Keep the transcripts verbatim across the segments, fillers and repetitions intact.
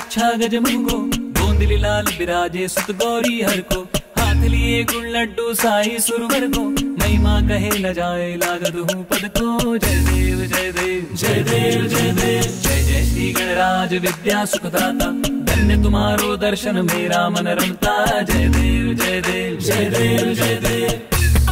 अच्छा गज मुंगो, गोंदली लाल बिराजे सुत गौरी हर को, हाथ लिए गुण लड्डू साई सुरवर को, महिमा कहे न जाए लागत हूँ पद को। जय देव जय देव जय देव जय देव, जय जय श्री गणराज विद्या सुखदाता, धन्य तुम्हारो दर्शन मेरा मन रमता। जय देव जय देव जय देव जय देव।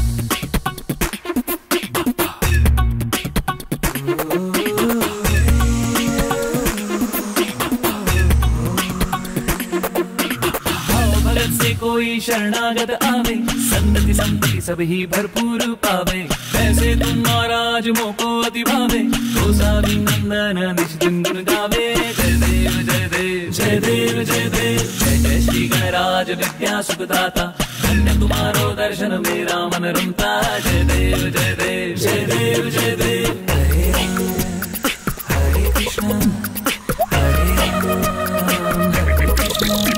कोई शरणागत आवे, संतति संपत्ति सब ही भरपूर पावे, वैसे तुम महाराज मोको अति भावे, तो सावी नंदन निज दिन गुण गावे। जय देव जय देव जय देव जय देव, जय जय श्री गणराज विद्या सुखदाता, धन्य तुम्हारो दर्शन मेरा मन रमता। जय देव जय देव जय देव जय देव। हरे राम हरे कृष्ण हरे राम हरे कृष्ण,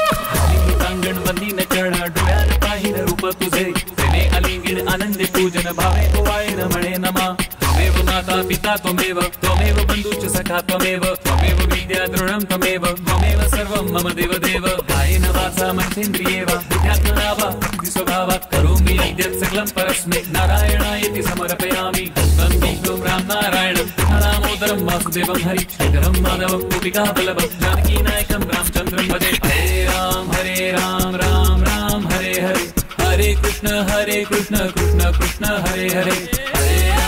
रूप तुझे तेने अलिंगिण आनंद पूजन भावे ओवाय रमणे नमः। त्वमेव माता पिता त्वमेव, त्वमेव बन्धुश्च सखा त्वमेव, त्वमेव विद्या दृढं त्वमेव, त्वमेव सर्वं मम देव देव। कायेन वाचा मनसेन्द्रिये वा बुद्ध्यात्मना वा स्वभावात् करोमि यद्यत् सकलं परस्मै नारायणायेति समर्पयामि। तं विष्णुं राम नारायणं दामोदरं वासुदेवं हरि श्रीधरं माधवं गोपिकावल्लभं जानकीनायकं रामचन्द्रं भजे। हरे राम हरे राम राम राम हरे हरे, हरे कृष्ण हरे कृष्ण कृष्ण कृष्ण हरे हरे, हरे